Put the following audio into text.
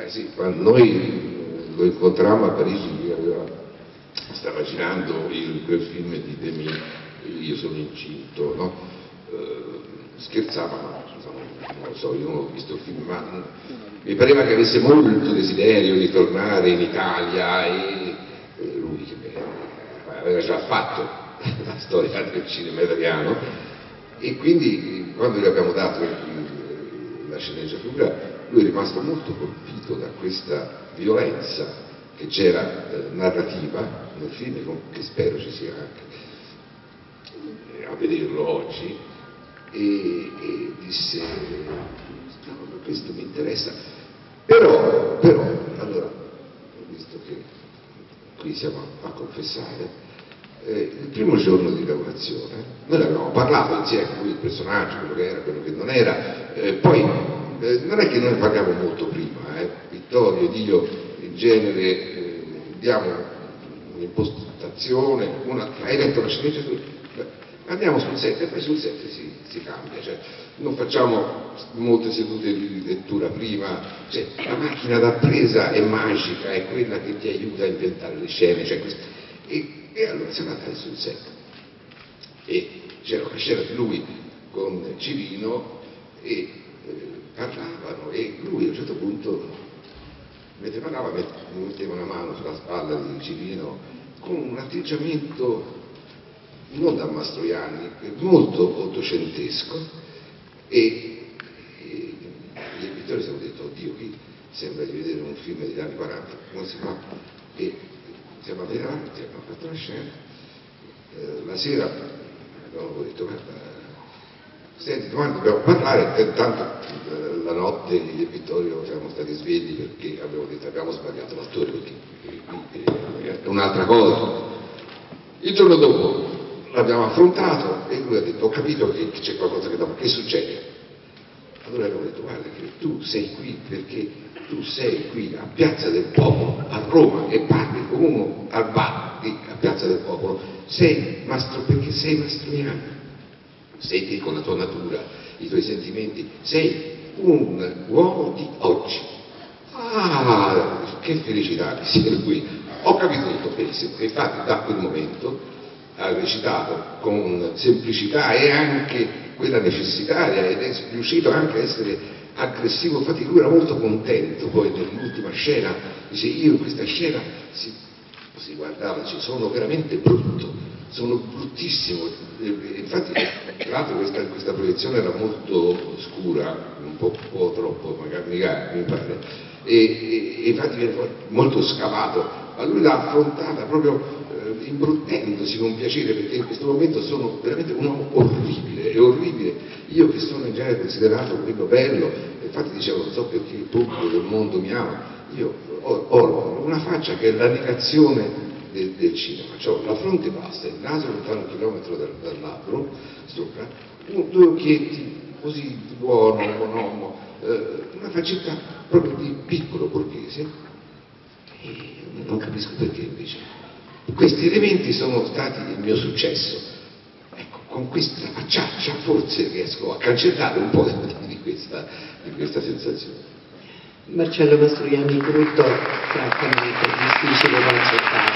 Sì, quando noi lo incontrammo a Parigi, stava girando quel film di Demi, Io sono incinto, no? Scherzava, ma insomma, non lo so, io non ho visto il film, ma mi pareva che avesse molto desiderio di tornare in Italia e lui che aveva già fatto la storia del cinema italiano, e quindi quando gli abbiamo dato la sceneggiatura lui è rimasto molto colpito da questa violenza che c'era narrativa nel film, che spero ci sia anche a vederlo oggi, e disse no, questo mi interessa, però allora, visto che qui siamo a confessare, il primo giorno di lavorazione noi ne avevamo parlato insieme, lui il personaggio, quello che era, quello che non era, poi non è che noi parliamo molto prima, Vittorio ed io in genere diamo un'impostazione, hai letto la sceneggiatura, andiamo sul set e poi sul set si cambia, cioè non facciamo molte sedute di lettura prima, cioè la macchina da presa è magica, è quella che ti aiuta a inventare le scene, cioè e allora siamo andati sul set e c'era una scena di lui con Cirino e parlavano, e lui a un certo punto mentre parlava mi metteva una mano sulla spalla di Cirino con un atteggiamento non da Mastroianni, molto ottocentesco, e io e Vittorio siamo detto oddio, qui sembra di vedere un film degli anni 40, come si fa? E siamo andati avanti, abbiamo fatto la scena, la sera abbiamo detto guarda, senti, domani dobbiamo parlare, e tanto la notte io e Vittorio siamo stati svegli perché abbiamo detto abbiamo sbagliato l'attore, perché è un'altra cosa. Il giorno dopo l'abbiamo affrontato e lui ha detto ho capito che c'è qualcosa che succede. Allora abbiamo detto guarda che tu sei qui perché tu sei qui a Piazza del Popolo a Roma e parli con uno al bar a Piazza del Popolo, perché sei mastroianno, sei te con la tua natura, i tuoi sentimenti, sei un uomo di oggi. Ah, che felicità che sia qui, ho capito tutto benissimo, e infatti da quel momento ha recitato con semplicità e anche quella necessitaria, ed è riuscito anche a essere aggressivo. Infatti lui era molto contento poi nell'ultima scena, dice io in questa scena si guardava, ci sono veramente brutto, sono bruttissimo, infatti tra l'altro questa proiezione era molto scura, un po' troppo magari mi pare, e infatti viene molto scavato, ma lui l'ha affrontata proprio imbruttendosi con piacere, perché in questo momento sono veramente un uomo orribile, è orribile, io che sono in genere considerato quello bello, infatti dicevo non so perché il pubblico del mondo mi ama, io ho una faccia che è la negazione del cinema, ho la fronte bassa, il naso lontano 1 chilometro dal labbro, sopra, due occhietti così buono, monomo, una faccetta proprio di piccolo borghese, e non capisco perché invece. Questi elementi sono stati il mio successo. Ecco, con questa facciaccia forse riesco a cancellare un po' di questa sensazione. Marcello Mastroianni, brutto francamente difficile da accettare.